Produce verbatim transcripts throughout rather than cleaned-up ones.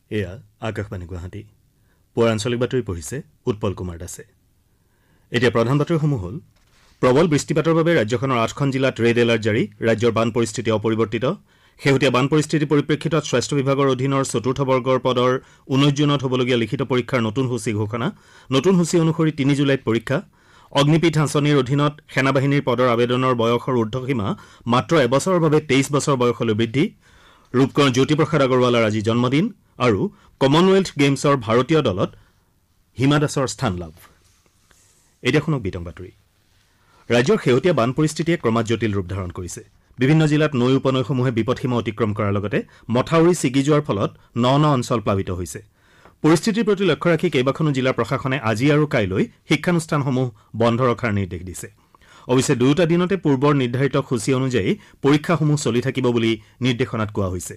এয়া আকাশবাণী গুৱাহাটী পুৱাৰ আঞ্চলিক বাতৰি পঢ়িছে উৎপল কুমাৰ দাসে। এতিয়া প্ৰধান বাতৰিসমূহ হ'ল প্ৰবল বৃষ্টিপাতৰ বাবে ৰাজ্যখনৰ আঠখন জিলাত ৰেড এলাৰ্ট জাৰি, ৰাজ্যৰ বান পৰিস্থিতি অপৰিৱৰ্তিত। শেহতীয়া বান পৰিস্থিতিৰ পৰিপ্ৰেক্ষিতত স্বাস্থ্য বিভাগৰ অধীনৰ চতুৰ্থ বৰ্গৰ পদৰ ঊনৈশ জুনত হ'বলগীয়া লিখিত পৰীক্ষাৰ নতুন সূচী ঘোষণা। নতুন সূচী অনুসৰি তিনি জুলাইত পৰীক্ষা। অগ্নিপীঠ আঁচনিৰ অধীনত সেনাবাহিনীৰ পদৰ আবেদনৰ বয়সৰ ঊৰ্ধসীমা মাত্ৰ এবছৰৰ বাবে তেইছ বছৰ বয়সলৈ বৃদ্ধি। ৰূপকোঁৱৰ জ্যোতিপ্ৰসাদ আগৰৱালাৰ আজি জন্মদিন আৰু কমনৱেলথ গেমছৰ ভাৰতীয় দলত হিমা দাসৰ স্থান লাভ। এতিয়া শুনক বিতং বাতৰি। ৰাজ্যৰ শেহতীয়া বান পৰিস্থিতিয়ে ক্ৰমাৎ জটিল ৰূপ ধাৰণ কৰিছে। বিভিন্ন জিলাত নৈ উপনৈসমূহে বিপদসীমা অতিক্ৰম কৰাৰ লগতে মথাউৰি ছিগি যোৱাৰ ফলত ন ন অঞ্চল প্লাবিত হৈছে। পৰিস্থিতিৰ প্ৰতি লক্ষ্য ৰাখি কেইবাখনো জিলাৰ প্ৰশাসনে আজি আৰু কাইলৈ শিক্ষানুষ্ঠানসমূহ বন্ধ ৰখাৰ নিৰ্দেশ দিছে। অৱশ্যে দুয়োটা দিনতে পূৰ্বৰ নিৰ্ধাৰিত সূচী অনুযায়ী পৰীক্ষাসমূহ চলি থাকিব বুলি নিৰ্দেশনাত কোৱা হৈছে।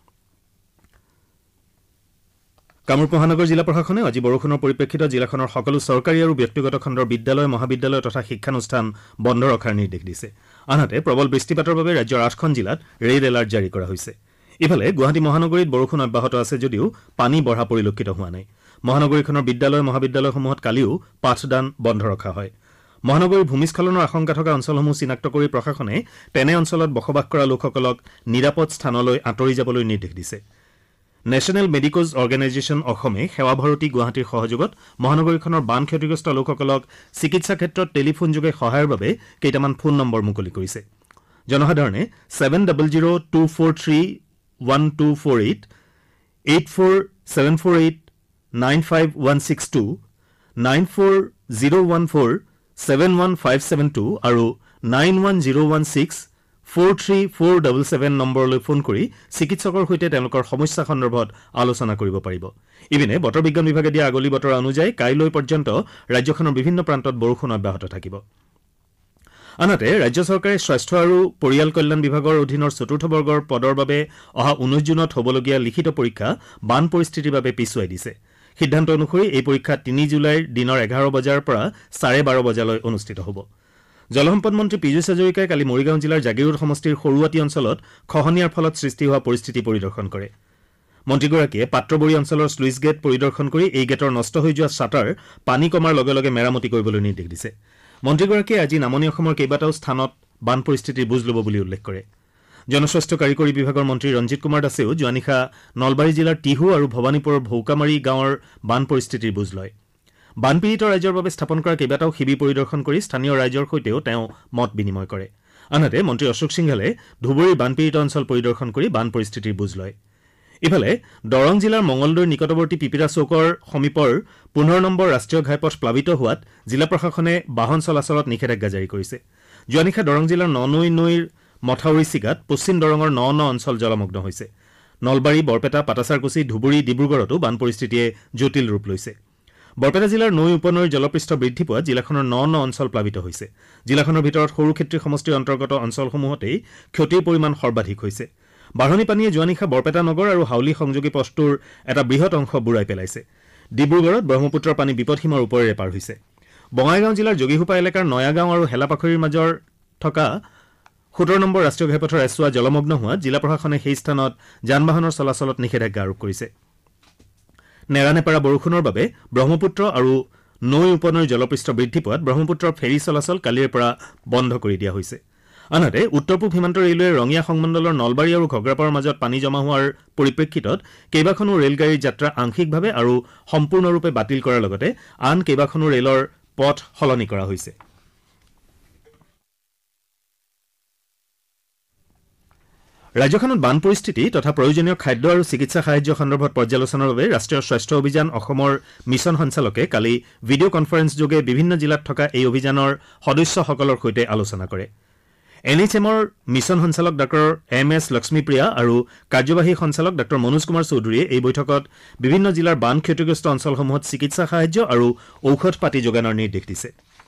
কামৰূপ মহানগৰ জিলা প্ৰশাসনে আজি বৰষুণৰ পৰিপ্ৰেক্ষিতত জিলাখনৰ সকলো চৰকাৰী আৰু ব্যক্তিগত খণ্ডৰ বিদ্যালয়, মহাবিদ্যালয় তথা শিক্ষানুষ্ঠান বন্ধ ৰখাৰ নিৰ্দেশ দিছে। আনহাতে প্ৰবল বৃষ্টিপাতৰ বাবে ৰাজ্যৰ আঠখন জিলাত ৰেড এলাৰ্ট জাৰি কৰা হৈছে। ইফালে গুৱাহাটী মহানগৰীত বৰষুণ অব্যাহত আছে যদিও পানী বঢ়া পৰিলক্ষিত হোৱা নাই। মহানগৰীখনৰ বিদ্যালয়, মহাবিদ্যালয়সমূহত কালিও পাঠদান বন্ধ ৰখা হয়। মহানগৰীৰ ভূমিস্খলনৰ আশংকা থকা অঞ্চলসমূহ চিনাক্ত কৰি প্ৰশাসনে তেনে অঞ্চলত বসবাস কৰা লোকসকলক নিৰাপদ স্থানলৈ আঁতৰি যাবলৈ নিৰ্দেশ দিছে। নেশ্যনেল মেডিকোজ অৰ্গেনাইজেশ্যন অসমে সেৱা ভাৰতী গুৱাহাটীৰ সহযোগত মহানগৰীখনৰ বান ক্ষতিগ্ৰস্ত লোকসকলক চিকিৎসা ক্ষেত্ৰত টেলিফোনযোগে সহায়ৰ বাবে কেইটামান ফোন নম্বৰ মুকলি কৰিছে। জনসাধাৰণে seven double zero' two four three one two four eight, eight four seven four eight nine five one six two, nine four zero' one four seven one five seven two আৰু nine one zero' one six four three four double seven নম্বৰলৈ phone কৰি চিকিৎসকৰ সৈতে তেওঁলোকৰ সমস্যা সন্দৰ্ভত আলোচনা কৰিব পাৰিব। ইপিনে বতৰ বিজ্ঞান বিভাগে দিয়া আগলি বতৰ অনুযায়ী কাইলৈ পৰ্যন্ত ৰাজ্যখনৰ বিভিন্ন প্ৰান্তত বৰষুণ অব্যাহত থাকিব। আনহাতে ৰাজ্য চৰকাৰে স্বাস্থ্য আৰু পৰিয়াল কল্যাণ বিভাগৰ অধীনৰ চতুৰ্থ বৰ্গৰ পদৰ বাবে অহা ঊনৈশ জুনত হ'বলগীয়া লিখিত পৰীক্ষা বান পৰিস্থিতিৰ বাবে পিছুৱাই দিছে। সিদ্ধান্ত অনুসৰি এই পৰীক্ষা তিনি জুলাইৰ দিনৰ এঘাৰ বজাৰ পৰা চাৰে বাৰ বজালৈ অনুষ্ঠিত হ'ব। জলসম্পদ মন্ত্ৰী পীযুষ হাজৰিকাই কালি মৰিগাঁও জিলাৰ জাগিৰোড সমষ্টিৰ সৰুৱাটী অঞ্চলত খহনীয়াৰ ফলত সৃষ্টি হোৱা পৰিস্থিতি পৰিদৰ্শন কৰে। মন্ত্ৰীগৰাকীয়ে পাত্ৰবৰী অঞ্চলৰ শ্লুইচ গেট পৰিদৰ্শন কৰি এই গেটৰ নষ্ট হৈ যোৱা শ্বাটাৰ পানী কমাৰ লগে লগে মেৰামতি কৰিবলৈ নিৰ্দেশ দিছে। মন্ত্ৰীগৰাকীয়ে আজি নামনি অসমৰ কেইবাটাও স্থানত বান পৰিস্থিতিৰ বুজ ল'ব বুলি উল্লেখ কৰে। জনস্বাস্থ্য কাৰিকৰী বিভাগৰ মন্ত্ৰী ৰঞ্জিত কুমাৰ দাসেও যোৱা নিশা নলবাৰী জিলাৰ টিহু আৰু ভৱানীপুৰৰ ভৌকামাৰী গাঁৱৰ বান পৰিস্থিতিৰ বুজ লয়। বানপীড়িত ৰাইজৰ বাবে স্থাপন কৰা কেইবাটাও শিবিৰ পৰিদৰ্শন কৰি স্থানীয় ৰাইজৰ সৈতেও তেওঁ মত বিনিময় কৰে। আনহাতে মন্ত্ৰী অশোক সিংঘালে ধুবুৰীৰ বানপীড়িত অঞ্চল পৰিদৰ্শন কৰি বান পৰিস্থিতিৰ বুজ লয়। ইফালে দৰং জিলাৰ মঙলদৈৰ নিকটৱৰ্তী পিপিৰা চৌকৰ সমীপৰ পোন্ধৰ নম্বৰ ৰাষ্ট্ৰীয় ঘাইপথ প্লাবিত হোৱাত জিলা প্ৰশাসনে বাহন চলাচলত নিষেধাজ্ঞা জাৰি কৰিছে। যোৱা নিশা দৰং জিলাৰ ননৈ নৈৰ মথাউৰি চিগাত পশ্চিম দৰঙৰ ন ন অঞ্চল জলমগ্ন হৈছে। নলবাৰী, বৰপেটা, পাটাচাৰকুছি, ধুবুৰী, ডিব্ৰুগড়তো বান পৰিস্থিতিয়ে জটিল ৰূপ লৈছে। বৰপেটা জিলাৰ নৈ উপনৈৰ জলপৃষ্ঠ বৃদ্ধি পোৱাত জিলাখনৰ ন ন অঞ্চল প্লাবিত হৈছে। জিলাখনৰ ভিতৰত সৰুক্ষেত্ৰী সমষ্টিৰ অন্তৰ্গত অঞ্চলসমূহতেই ক্ষতিৰ পৰিমাণ সৰ্বাধিক হৈছে। বাঢ়নী পানীয়ে যোৱা নিশা বৰপেটা নগৰ আৰু হাউলি সংযোগী পথটোৰ এটা বৃহৎ অংশ বুৰাই পেলাইছে। ডিব্ৰুগড়ত ব্ৰহ্মপুত্ৰৰ পানী বিপদসীমাৰ ওপৰেৰে পাৰ হৈছে। বঙাইগাঁও জিলাৰ যোগীঘোপা এলেকাৰ নয়াগাঁও আৰু হেলাপাখৰিৰ মাজৰ থকা সোতৰ নম্বৰ ৰাষ্ট্ৰীয় ঘাইপথৰ এছোৱা জলমগ্ন হোৱাত জিলা প্ৰশাসনে সেই স্থানত যান বাহনৰ চলাচলত নিষেধাজ্ঞা আৰোপ কৰিছে। নেৰানেপেৰা বৰষুণৰ বাবে ব্ৰহ্মপুত্ৰ আৰু নৈ উপনৈৰ জলপৃষ্ঠ বৃদ্ধি পোৱাত ব্ৰহ্মপুত্ৰৰ ফেৰী চলাচল কালিৰে পৰা বন্ধ কৰি দিয়া হৈছে। আনহাতে উত্তৰ পূব সীমান্ত ৰেলৱে ৰঙিয়া সংমণ্ডলৰ নলবাৰী আৰু ঘগ্ৰাপাৰৰ মাজত পানী জমা হোৱাৰ পৰিপ্ৰেক্ষিতত কেইবাখনো ৰেলগাড়ীৰ যাত্ৰা আংশিকভাৱে আৰু সম্পূৰ্ণৰূপে বাতিল কৰাৰ লগতে আন কেইবাখনো ৰেলৰ পথ সলনি কৰা হৈছে। ৰাজ্যখনত বান পৰিস্থিতি তথা প্ৰয়োজনীয় খাদ্য আৰু চিকিৎসা সাহায্য সন্দৰ্ভত পৰ্যালোচনাৰ বাবে ৰাষ্ট্ৰীয় স্বাস্থ্য অভিযান অসমৰ মিছন সঞ্চালকে কালি ভিডিঅ' কনফাৰেন্সযোগে বিভিন্ন জিলাত থকা এই অভিযানৰ সদস্যসকলৰ সৈতে আলোচনা কৰে। এন এইচ এমৰ মিছন সঞ্চালক ডাঃ এম এছ লক্ষ্মীপ্ৰিয়া আৰু কাৰ্যবাহী সঞ্চালক ডাঃ মনোজ কুমাৰ চৌধুৰীয়ে এই বৈঠকত বিভিন্ন জিলাৰ বান ক্ষতিগ্ৰস্ত অঞ্চলসমূহত চিকিৎসা সাহায্য আৰু ঔষধ পাতি যোগানৰ নিৰ্দেশ দিছে।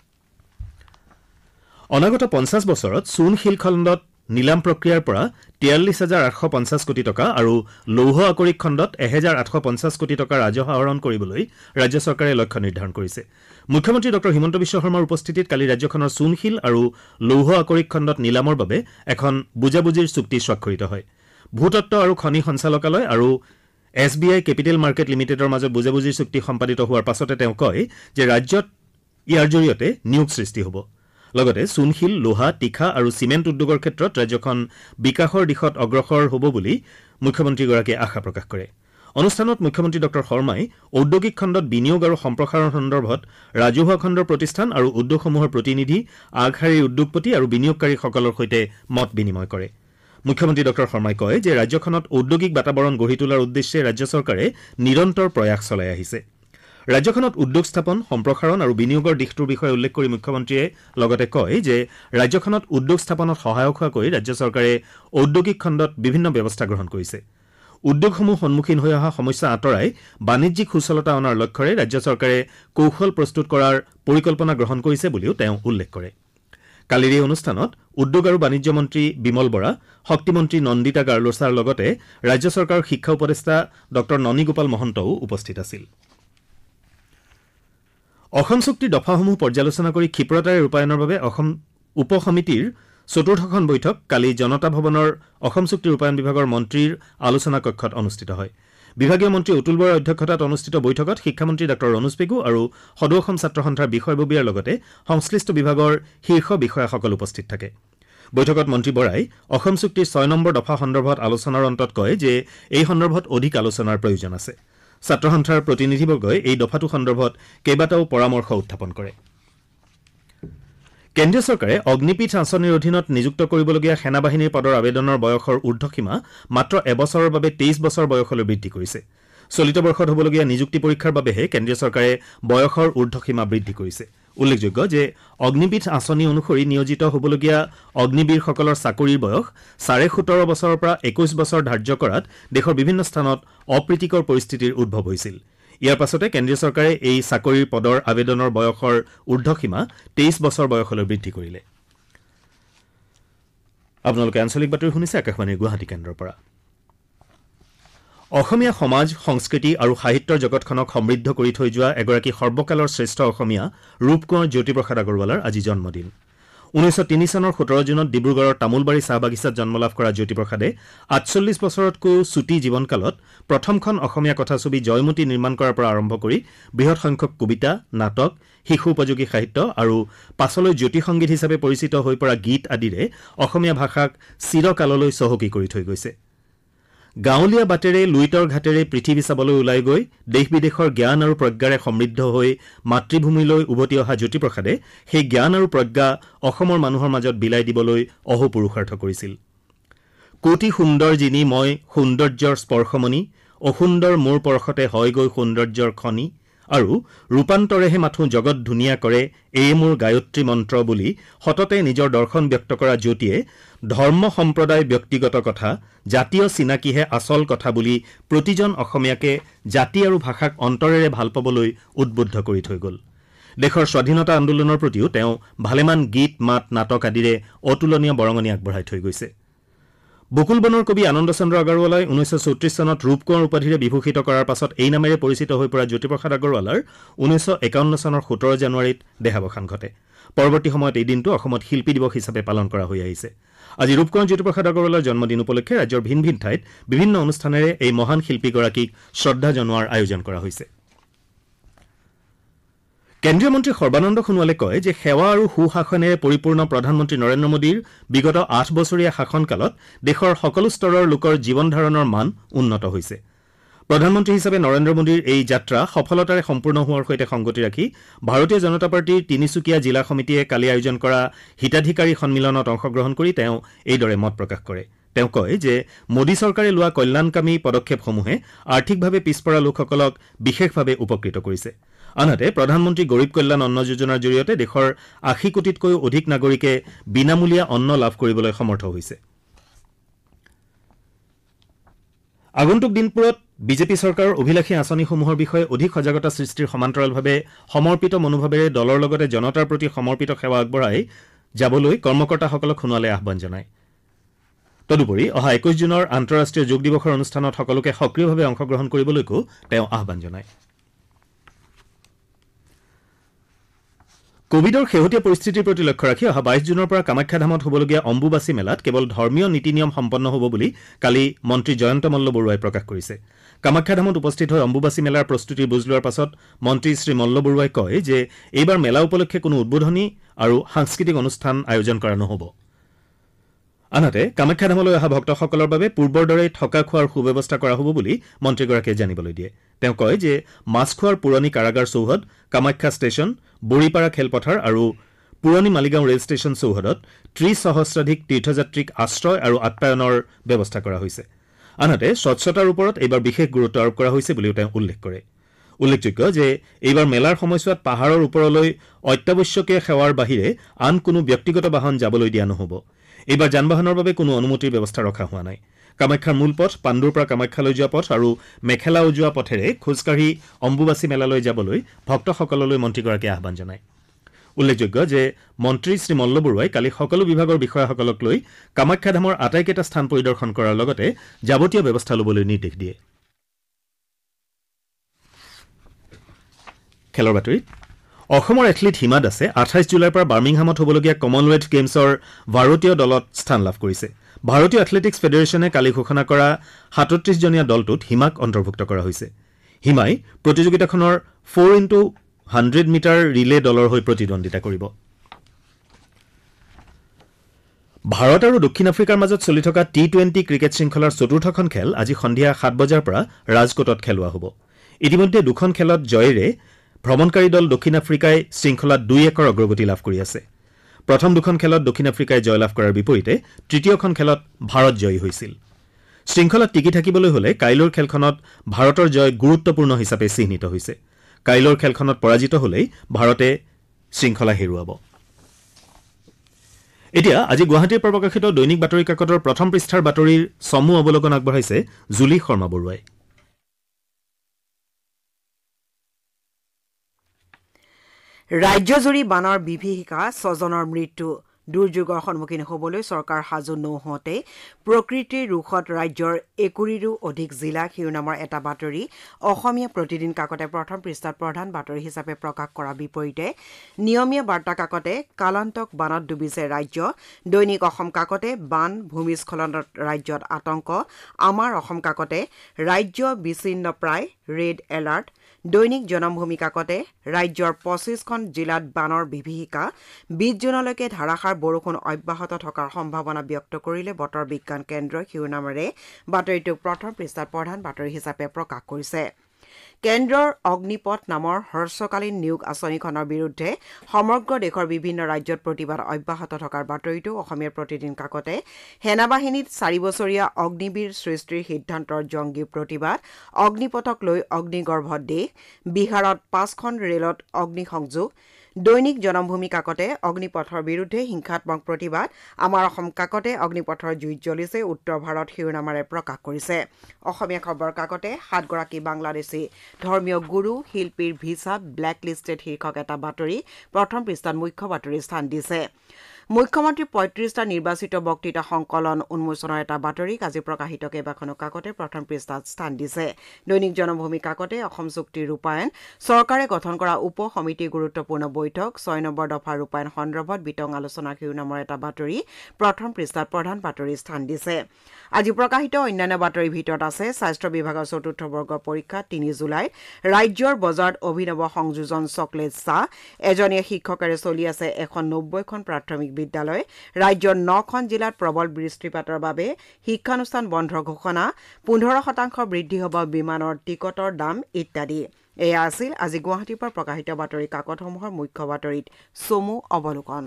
অনাগত পঞ্চাছ বছৰত চূণ শিল খণ্ডত নিলাম প্ৰক্ৰিয়াৰ পৰা তিয়াল্লিছ হাজাৰ আঠশ পঞ্চাছ কোটি টকা আৰু লৌহ আকৰিক খণ্ডত এহেজাৰ আঠশ পঞ্চাছ কোটি টকা ৰাজহ আহৰণ কৰিবলৈ ৰাজ্য চৰকাৰে লক্ষ্য নিৰ্ধাৰণ কৰিছে। মুখ্যমন্ত্ৰী ডঃ হিমন্ত বিশ্ব শৰ্মাৰ উপস্থিতিত কালি ৰাজ্যখনৰ চূণশিল আৰু লৌহ আকৰিক খণ্ডত নিলামৰ বাবে এখন বুজাবুজিৰ চুক্তি স্বাক্ষৰিত হয়। ভূতত্ব আৰু খনি সঞ্চালকালয় আৰু S B I capital market লিমিটেডৰ মাজত বুজাবুজিৰ চুক্তি সম্পাদিত হোৱাৰ পাছতে তেওঁ কয় যে ৰাজ্যত ইয়াৰ জৰিয়তে নিয়োগ সৃষ্টি হ'ব। লগতে চূণশিল, লোহা, তীখা আৰু চিমেণ্ট উদ্যোগৰ ক্ষেত্ৰত ৰাজ্যখন বিকাশৰ দিশত অগ্ৰসৰ হ'ব বুলি মুখ্যমন্ত্ৰীগৰাকীয়ে আশা প্ৰকাশ কৰে। অনুষ্ঠানত মুখ্যমন্ত্ৰী ডঃ শৰ্মাই ঔদ্যোগিক খণ্ডত বিনিয়োগ আৰু সম্প্ৰসাৰণ সন্দৰ্ভত ৰাজহুৱা খণ্ডৰ প্ৰতিষ্ঠান আৰু উদ্যোগসমূহৰ প্ৰতিনিধি, আগশাৰীৰ উদ্যোগপতি আৰু বিনিয়োগকাৰীসকলৰ সৈতে মত বিনিময় কৰে। মুখ্যমন্ত্ৰী ডঃ শৰ্মাই কয় যে ৰাজ্যখনত ঔদ্যোগিক বাতাবৰণ গঢ়ি তোলাৰ উদ্দেশ্যে ৰাজ্য চৰকাৰে নিৰন্তৰ প্ৰয়াস চলাই আহিছে। ৰাজ্যখনত উদ্যোগ স্থাপন, সম্প্ৰসাৰণ আৰু বিনিয়োগৰ দিশটোৰ বিষয়ে উল্লেখ কৰি মুখ্যমন্ত্ৰীয়ে লগতে কয় যে ৰাজ্যখনত উদ্যোগ স্থাপনত সহায়ক হোৱাকৈ ৰাজ্য চৰকাৰে ঔদ্যোগিক খণ্ডত বিভিন্ন ব্যৱস্থা গ্ৰহণ কৰিছে। উদ্যোগসমূহ সন্মুখীন হৈ অহা সমস্যা আঁতৰাই বাণিজ্যিক সুচলতা অনাৰ লক্ষ্যৰে ৰাজ্য চৰকাৰে কৌশল প্ৰস্তুত কৰাৰ পৰিকল্পনা গ্ৰহণ কৰিছে বুলিও তেওঁ উল্লেখ কৰে। কালিৰ এই অনুষ্ঠানত উদ্যোগ আৰু বাণিজ্য মন্ত্ৰী বিমল বৰা, শক্তিমন্ত্ৰী নন্দিতা গাৰ্লোছাৰ লগতে ৰাজ্য চৰকাৰৰ শিক্ষা উপদেষ্টা ডঃ ননী গোপাল মহন্তও উপস্থিত আছিল। অসম চুক্তিৰ দফাসমূহ পৰ্যালোচনা কৰি ক্ষীপ্ৰতাৰে ৰূপায়ণৰ বাবে অসম উপ সমিতিৰ চতুৰ্থখন বৈঠক কালি জনতা ভৱনৰ অসম চুক্তি ৰূপায়ণ বিভাগৰ মন্ত্ৰীৰ আলোচনা কক্ষত অনুষ্ঠিত হয়। বিভাগীয় মন্ত্ৰী অতুল বৰাৰ অধ্যক্ষতাত অনুষ্ঠিত বৈঠকত শিক্ষামন্ত্ৰী ডঃ ৰণোজ পেগু আৰু সদৌ অসম ছাত্ৰ সন্থাৰ বিষয়ববীয়াৰ লগতে সংশ্লিষ্ট বিভাগৰ শীৰ্ষ বিষয়াসকল উপস্থিত থাকে। বৈঠকত মন্ত্ৰী বৰাই অসম চুক্তিৰ ছয় নম্বৰ দফা সন্দৰ্ভত আলোচনাৰ অন্তত কয় যে এই সন্দৰ্ভত অধিক আলোচনাৰ প্ৰয়োজন আছে। ছাত্ৰ সন্থাৰ প্ৰতিনিধিবৰ্গই এই দফাটো সন্দৰ্ভত কেইবাটাও পৰামৰ্শ উত্থাপন কৰে। কেন্দ্ৰীয় চৰকাৰে অগ্নিপীঠ আঁচনিৰ অধীনত নিযুক্ত কৰিবলগীয়া সেনা বাহিনীৰ পদৰ আবেদনৰ বয়সৰ ঊৰ্ধসীমা মাত্ৰ এবছৰৰ বাবে তেইছ বছৰ বয়সলৈ বৃদ্ধি কৰিছে। চলিত বৰ্ষত হ'বলগীয়া নিযুক্তি পৰীক্ষাৰ বাবেহে কেন্দ্ৰীয় চৰকাৰে বয়সৰ ঊৰ্ধসীমা বৃদ্ধি কৰিছে। উল্লেখযোগ্য যে অগ্নিপীঠ আঁচনি অনুসৰি নিয়োজিত হ'বলগীয়া অগ্নিবীৰসকলৰ চাকৰিৰ বয়স চাৰে সোতৰ বছৰৰ পৰা একৈশ বছৰ ধাৰ্য কৰাত দেশৰ বিভিন্ন স্থানত অপ্ৰীতিকৰ পৰিস্থিতিৰ উদ্ভৱ হৈছিল। ইয়াৰ পাছতে কেন্দ্ৰীয় চৰকাৰে এই চাকৰিৰ পদৰ আবেদনৰ বয়সৰ ঊৰ্ধসীমা তেইছ বছৰ বয়সলৈ বৃদ্ধি কৰিলে। আপোনালোকে আঞ্চলিক বাতৰি শুনিছে আকাশবাণীৰ গুৱাহাটী কেন্দ্ৰৰ পৰা। অসমীয়া সমাজ, সংস্কৃতি আৰু সাহিত্যৰ জগতখনক সমৃদ্ধ কৰি থৈ যোৱা এগৰাকী সৰ্বকালৰ শ্ৰেষ্ঠ অসমীয়া ৰূপ কোঁৱৰ জ্যোতিপ্ৰসাদ আগৰৱালাৰ আজি জন্মদিন। ঊনৈছশ তিনি চনৰ সোতৰ জুনত ডিব্ৰুগড়ৰ তামোলবাৰী চাহ বাগিচাত জন্মলাভ কৰা জ্যোতিপ্ৰসাদে আঠচল্লিছ বছৰতকৈও চুটি জীৱনকালত প্ৰথমখন অসমীয়া কথাছবি জয়মতী নিৰ্মাণ কৰাৰ পৰা আৰম্ভ কৰি বৃহৎ সংখ্যক কবিতা, নাটক, শিশু উপযোগী সাহিত্য আৰু পাছলৈ জ্যোতি সংগীত হিচাপে পৰিচিত হৈ পৰা গীত আদিৰে অসমীয়া ভাষাক চিৰকাললৈ চহকী কৰি থৈ গৈছে। গাঁৱলীয়া বাটেৰে লুইতৰ ঘাটেৰে পৃথিৱী চাবলৈ ওলাই গৈ দেশ বিদেশৰ জ্ঞান আৰু প্ৰজ্ঞাৰে সমৃদ্ধ হৈ মাতৃভূমিলৈ উভতি অহা জ্যোতিপ্ৰসাদে সেই জ্ঞান আৰু প্ৰজ্ঞা অসমৰ মানুহৰ মাজত বিলাই দিবলৈ অহোপুৰুষাৰ্থ কৰিছিল। কোটি সুন্দৰ যিনি মই সৌন্দৰ্যৰ স্পৰ্শমণি, অসুন্দৰ মোৰ পৰশতে হয়গৈ সৌন্দৰ্যৰ খনি, আৰু ৰূপান্তৰেহে মাথো জগত ধুনীয়া কৰে এই মোৰ গায়ত্ৰী মন্ত্ৰ বুলি সততে নিজৰ দৰ্শন ব্যক্ত কৰা জ্যোতিয়ে ধৰ্ম সম্প্ৰদায় ব্যক্তিগত কথা, জাতীয় চিনাকিহে আচল কথা বুলি প্ৰতিজন অসমীয়াকে জাতি আৰু ভাষাক অন্তৰেৰে ভাল পাবলৈ উদ্বুদ্ধ কৰি থৈ গ'ল। দেশৰ স্বাধীনতা আন্দোলনৰ প্ৰতিও তেওঁ ভালেমান গীত, মাত, নাটক আদিৰে অতুলনীয় বৰঙণি আগবঢ়াই থৈ গৈছে। বকুল বনৰ কবি আনন্দ চন্দ্ৰ আগৰৱালাই ঊনৈছশ চৌত্ৰিছ চনত ৰূপ কোঁৱৰ উপাধিৰে বিভূষিত কৰাৰ পাছত এই নামেৰে পৰিচিত হৈ পৰা জ্যোতিপ্ৰসাদ আগৰৱালাৰ ঊনৈছশ একাৱন্ন চনৰ সোতৰ জানুৱাৰীত দেহাৱসান ঘটে। পৰৱৰ্তী সময়ত এই দিনটো অসমত শিল্পী দিৱস হিচাপে পালন কৰা হৈ আহিছে। আজি ৰূপ কোঁৱৰ জ্যোতিপ্ৰসাদ আগৰৱালাৰ জন্মদিন উপলক্ষে ৰাজ্যৰ ভিন ভিন ঠাইত বিভিন্ন অনুষ্ঠানেৰে এই মহান শিল্পীগৰাকীক শ্ৰদ্ধা জনোৱাৰ আয়োজন কৰা হৈছে। কেন্দ্ৰীয় মন্ত্ৰী সৰ্বানন্দ সোণোৱালে কয় যে সেৱা আৰু সুশাসনেৰে পৰিপূৰ্ণ প্ৰধানমন্ত্ৰী নৰেন্দ্ৰ মোদীৰ বিগত আঠ বছৰীয়া শাসনকালত দেশৰ সকলো স্তৰৰ লোকৰ জীৱন ধাৰণৰ মান উন্নত হৈছে। প্ৰধানমন্ত্ৰী হিচাপে নৰেন্দ্ৰ মোদীৰ এই যাত্ৰা সফলতাৰে সম্পূৰ্ণ হোৱাৰ সৈতে সংগতি ৰাখি ভাৰতীয় জনতা পাৰ্টীৰ তিনিচুকীয়া জিলা সমিতিয়ে কালি আয়োজন কৰা হিতাধিকাৰী সন্মিলনত অংশগ্ৰহণ কৰি তেওঁ এইদৰে মত প্ৰকাশ কৰে। তেওঁ কয় যে মোদী চৰকাৰে লোৱা কল্যাণকামী পদক্ষেপসমূহে আৰ্থিকভাৱে পিছপৰা লোকসকলক বিশেষভাৱে উপকৃত কৰিছে। আনহাতে প্ৰধানমন্ত্ৰী গৰীব কল্যাণ অন্ন যোজনাৰ জৰিয়তে দেশৰ আশী কোটিতকৈও অধিক নাগৰিকে বিনামূলীয়া অন্ন লাভ কৰিবলৈ সমৰ্থ হৈছে। আগন্তুক দিনবোৰত বিজেপি চৰকাৰৰ অভিলাষী আঁচনিসমূহৰ বিষয়ে অধিক সজাগতা সৃষ্টিৰ সমান্তৰালভাৱে সমৰ্পিত মনোভাৱেৰে দলৰ লগতে জনতাৰ প্ৰতি সমৰ্পিত সেৱা আগবঢ়াই যাবলৈ কৰ্মকৰ্তাসকলক সোণোৱালে আহ্বান জনায়। তদুপৰি অহা একৈশ জুনৰ আন্তঃৰাষ্ট্ৰীয় যোগ দিৱসৰ অনুষ্ঠানত সকলোকে সক্ৰিয়ভাৱে অংশগ্ৰহণ কৰিবলৈকো তেওঁ আহ্বান জনায়। কোভিডৰ শেহতীয়া পৰিস্থিতিৰ প্ৰতি লক্ষ্য ৰাখি অহা বাইছ জুনৰ পৰা কামাখ্যাধামত হ'বলগীয়া অম্বুবাচী মেলাত কেৱল ধৰ্মীয় নীতি নিয়ম সম্পন্ন হ'ব বুলি কালি মন্ত্ৰী জয়ন্ত মল্ল বৰুৱাই প্ৰকাশ কৰিছে। কামাখ্যাধামত উপস্থিত হৈ অম্বুবাচী মেলাৰ প্ৰস্তুতিৰ বুজ লোৱাৰ পাছত মন্ত্ৰী শ্ৰী মল্ল বৰুৱাই কয় যে এইবাৰ মেলা উপলক্ষে কোনো উদ্বোধনী আৰু সাংস্কৃতিক অনুষ্ঠান আয়োজন কৰা নহ'ব। আনহাতে কামাখ্যাধামলৈ অহা ভক্তসকলৰ বাবে পূৰ্বৰ দৰেই থকা খোৱাৰ সুব্যৱস্থা কৰা হ'ব বুলি মন্ত্ৰীগৰাকীয়ে জানিবলৈ দিয়ে। তেওঁ কয় যে মাছখোৱাৰ পুৰণি কাৰাগাৰ চৌহদ, কামাখ্যা ষ্টেচন, বৰিপাৰা খেলপথাৰ আৰু পুৰণি মালিগাঁও ৰেল ষ্টেচন চৌহদত ত্ৰিশ সহস্ৰাধিক তীৰ্থযাত্ৰীক আশ্ৰয় আৰু আপ্যায়নৰ ব্যৱস্থা কৰা হৈছে। আনহাতে স্বচ্ছতাৰ ওপৰত এইবাৰ বিশেষ গুৰুত্ব আৰোপ কৰা হৈছে বুলিও তেওঁ উল্লেখ কৰে। উল্লেখযোগ্য যে এইবাৰ মেলাৰ সময়ছোৱাত পাহাৰৰ ওপৰলৈ অত্যাৱশ্যকীয় সেৱাৰ বাহিৰে আন কোনো ব্যক্তিগত বাহন যাবলৈ দিয়া নহ'ব। এইবাৰ যান বাহনৰ বাবে কোনো অনুমতিৰ ব্যৱস্থা ৰখা হোৱা নাই। কামাখ্যাৰ মূল পথ, পাণ্ডুৰ পৰা কামাখ্যালৈ যোৱা পথ আৰু মেখেলাও যোৱা পথেৰে খোজকাঢ়ি অম্বুবাচী মেলালৈ যাবলৈ ভক্তসকললৈ মন্ত্ৰীগৰাকীয়ে আহ্বান জনায়। উল্লেখযোগ্য যে মন্ত্ৰী শ্ৰী মল্ল বৰুৱাই কালি সকলো বিভাগৰ বিষয়াসকলক লৈ কামাখ্যাধামৰ আটাইকেইটা স্থান পৰিদৰ্শন কৰাৰ লগতে যাৱতীয় ব্যৱস্থা ল'বলৈ নিৰ্দেশ দিয়ে। খেলৰ বাতৰিত অসমৰ এথলীট হিমা দাসে আঠাইছ জুলাইৰ পৰা বাৰ্মিংহামত হ'বলগীয়া কমনৱেলথ গেমছৰ ভাৰতীয় দলত স্থান লাভ কৰিছে। ভাৰতীয় এথলেটিক্স ফেডাৰেশ্যনে কালি ঘোষণা কৰা সাতত্ৰিশ জনীয়া দলটোত হিমাক অন্তৰ্ভুক্ত কৰা হৈছে। হিমাই প্ৰতিযোগিতাখনৰ four into hundred metre relay দলৰ হৈ প্ৰতিদ্বন্দ্বিতা কৰিব। ভাৰত আৰু দক্ষিণ আফ্ৰিকাৰ মাজত চলি থকা টি টুৱেণ্টি ক্ৰিকেট শৃংখলাৰ চতুৰ্থখন খেল আজি সন্ধিয়া সাত বজাৰ পৰা ৰাজকোটত খেলোৱা হ'ব। ইতিমধ্যে দুখন খেলত জয়েৰে ভ্ৰমণকাৰী দল দক্ষিণ আফ্ৰিকাই শৃংখলাত দুই একৰ অগ্ৰগতি লাভ কৰি আছে। প্ৰথম দুখন খেলত দক্ষিণ আফ্ৰিকাই জয়লাভ কৰাৰ বিপৰীতে তৃতীয়খন খেলত ভাৰত জয়ী হৈছিল। শৃংখলাত টিকি থাকিবলৈ হলে কাইলৈৰ খেলখনত ভাৰতৰ জয় গুৰুত্বপূৰ্ণ হিচাপে চিহ্নিত হৈছে। কাইলৈৰ খেলখনত পৰাজিত হলেই ভাৰতে শৃংখলা হেৰুৱাব। এতিয়া আজি গুৱাহাটীৰ পৰা প্ৰকাশিত দৈনিক বাতৰি কাকতৰ প্ৰথম পৃষ্ঠাৰ বাতৰিৰ চমু অৱলোকন আগবঢ়াইছে জুলি শৰ্মা বৰুৱাই। ৰাজ্যজুৰি বানৰ বিভীষিকা, ছজনৰ মৃত্যু। দুৰ্যোগৰ সন্মুখীন হ'বলৈ চৰকাৰ সাজু নহওঁতে প্ৰকৃতিৰ ৰোষত ৰাজ্যৰ একুৰিৰো অধিক জিলা শিৰোনামৰ এটা বাতৰি অসমীয়া প্ৰতিদিন কাকতে প্ৰথম পৃষ্ঠাত প্ৰধান বাতৰি হিচাপে প্ৰকাশ কৰাৰ বিপৰীতে নিয়মীয়া বাৰ্তা কাকতে কালান্তক বানত ডুবিছে ৰাজ্য, দৈনিক অসম কাকতে বান ভূমিস্খলনত ৰাজ্যত আতংক, আমাৰ অসম কাকতে ৰাজ্য বিচ্ছিন্ন প্ৰায় ৰেড এলাৰ্ট, দৈনিক জনমভূমি কাকতে ৰাজ্যৰ পঁচিছখন জিলাত বানৰ বিভীষিকা, বিশ জুনলৈকে ধাৰাসাৰ বৰষুণ অব্যাহত থকাৰ সম্ভাৱনা ব্যক্ত কৰিলে বতৰ বিজ্ঞান কেন্দ্ৰই শিৰোনামেৰে বাতৰিটোক প্ৰথম পৃষ্ঠাত প্ৰধান বাতৰি হিচাপে প্ৰকাশ কৰিছে। কেন্দ্ৰৰ অগ্নিপথ নামৰ হ্ৰস্বকালীন নিয়োগ আঁচনিখনৰ বিৰুদ্ধে সমগ্ৰ দেশৰ বিভিন্ন ৰাজ্যত প্ৰতিবাদ অব্যাহত থকাৰ বাতৰিটো অসমীয়া প্ৰতিদিন কাকতে সেনাবাহিনীত চাৰি বছৰীয়া অগ্নিবীৰ সৃষ্টিৰ সিদ্ধান্তৰ জংগী প্ৰতিবাদ, অগ্নিপথক লৈ অগ্নিগৰ্ভত দেশ, বিহাৰত পাঁচখন ৰেলত অগ্নিসংযোগ, দৈনিক জনমভূমি কাকতে অগ্নিপথৰ বিৰুদ্ধে হিংসাত্মক প্ৰতিবাদ, আমাৰ অসম কাকতে অগ্নিপথৰ জুইত জ্বলিছে উত্তৰ ভাৰত শিৰোনামেৰে প্ৰকাশ কৰিছে। অসমীয়া খবৰ কাকতে সাতগৰাকী বাংলাদেশী ধৰ্মীয় গুৰু শিল্পীৰ ভিছা ব্লেকলিষ্টেড শীৰ্ষক এটা বাতৰি প্ৰথম পৃষ্ঠাত মুখ্য বাতৰি স্থান দিছে। মুখ্যমন্ত্ৰীৰ পঁয়ত্ৰিশটা নিৰ্বাচিত বক্তৃতা সংকলন উন্মোচনৰ এটা বাতৰিক আজি প্ৰকাশিত কেইবাখনো কাকতে প্ৰথম পৃষ্ঠাত স্থান দিছে। দৈনিক জনমভূমি কাকতে অসম চুক্তিৰ ৰূপায়ণ, চৰকাৰে গঠন কৰা উপ সমিতিৰ গুৰুত্বপূৰ্ণ বৈঠক, ছয় নম্বৰ দফাৰ ৰূপায়ণ সন্দৰ্ভত বিতং আলোচনা শিৰোনামৰ এটা বাতৰি প্ৰথম পৃষ্ঠাত প্ৰধান বাতৰি স্থান দিছে। আজি প্ৰকাশিত অন্যান্য বাতৰিৰ ভিতৰত আছে স্বাস্থ্য বিভাগৰ চতুৰ্থ বৰ্গৰ পৰীক্ষা তিনি জুলাইত, ৰাজ্যৰ বজাৰত অভিনৱ সংযোজন চকলেট চাহ, এজনীয়া শিক্ষকেৰে চলি আছে এখন নব্বৈখন প্ৰাথমিক বিদ্যালয়, ৰাজ্যৰ নখন জিলাত প্ৰবল বৃষ্টিপাতৰ বাবে শিক্ষানুষ্ঠান বন্ধৰ ঘোষণা, পোন্ধৰ শতাংশ বৃদ্ধি হ'ব বিমানৰ টিকটৰ দাম ইত্যাদি। এয়া আছিল আজি গুৱাহাটীৰ পৰা প্ৰকাশিত বাতৰি কাকতসমূহৰ মুখ্য বাতৰিত চমু অৱলোকন।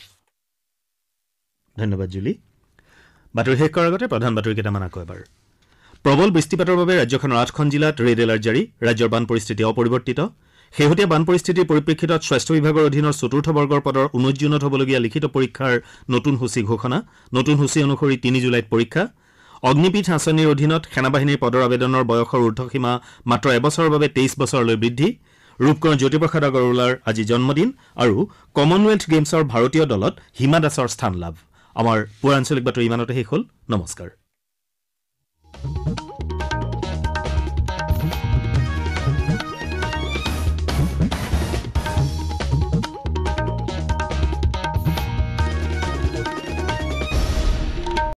ধন্যবাদ জুলি। বাতৰি শেষ কৰাৰ আগতে প্ৰধান বাতৰি কেইটামান আকৌ এবাৰ। প্ৰবল বৃষ্টিপাতৰ বাবে ৰাজ্যখনৰ আঠখন জিলাত ৰেড এলাৰ্ট জাৰি, ৰাজ্যৰ বান পৰিস্থিতি অপৰিৱৰ্তিত। শেহতীয়া বান পৰিস্থিতিৰ পৰিপ্ৰেক্ষিতত স্বাস্থ্য বিভাগৰ অধীনৰ চতুৰ্থ বৰ্গৰ পদৰ ঊনৈশ জুনত হ'বলগীয়া লিখিত পৰীক্ষাৰ নতুন সূচী ঘোষণা, নতুন সূচী অনুসৰি তিনি জুলাইত পৰীক্ষা। অগ্নিপীঠ আঁচনিৰ অধীনত সেনাবাহিনীৰ পদৰ আবেদনৰ বয়সৰ ঊৰ্ধসীমা মাত্ৰ এবছৰৰ বাবে তেইছ বছৰলৈ বৃদ্ধি। ৰূপকোঁৱৰ জ্যোতিপ্ৰসাদ আগৰৱালাৰ আজি জন্মদিন আৰু কমনৱেলথ গেমছৰ ভাৰতীয় দলত হিমা দাসৰ স্থান লাভ। আমাৰ পুৱা আঞ্চলিক বাতৰি ইমানতে শেষ হ'ল। নমস্কাৰ।